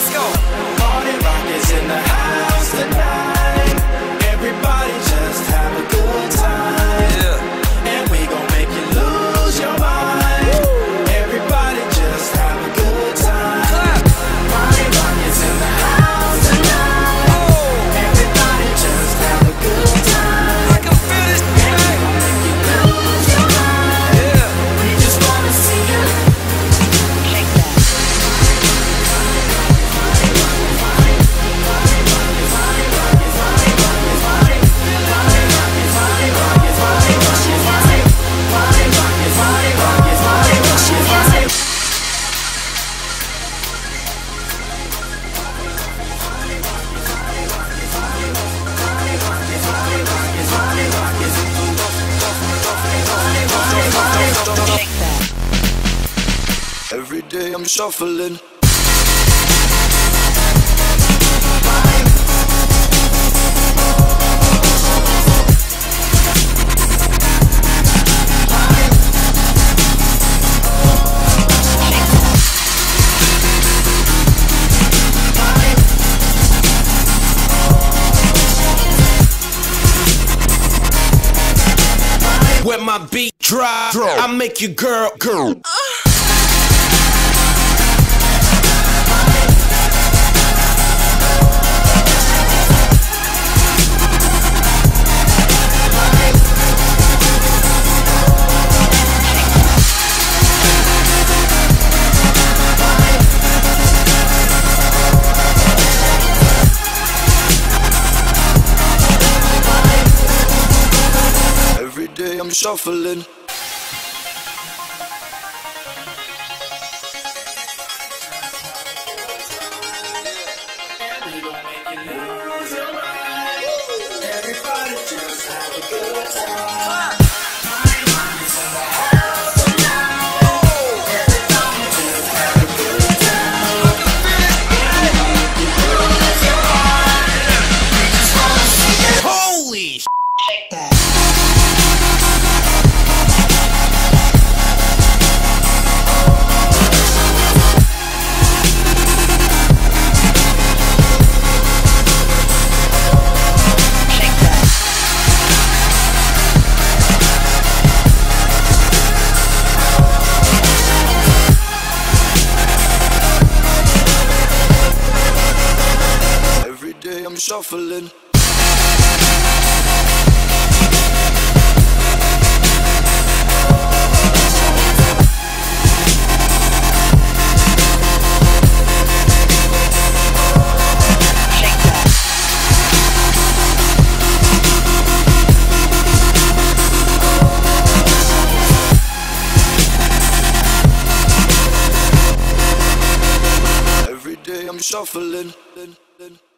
let's go. Party rock is in the house tonight. Everybody just have a good time. Yeah. And we gon' make you lose your mind. Everybody just have a good time. Clap. Party rock is in the house tonight. Oh, Everybody just have a good time. I can feel this And we gon' make you lose your mind. Yeah. We just wanna see you. Every day I'm shuffling. When my beat drop, I make you girl. Every day I'm shuffling. We gon' make you lose your mind. Everybody just have a good time. Party rock is in the house tonight. Everybody just have a good time. And we gon' make you lose your mind. We just wanna see you. Holy Every day I'm shuffling. Every day I'm shuffling.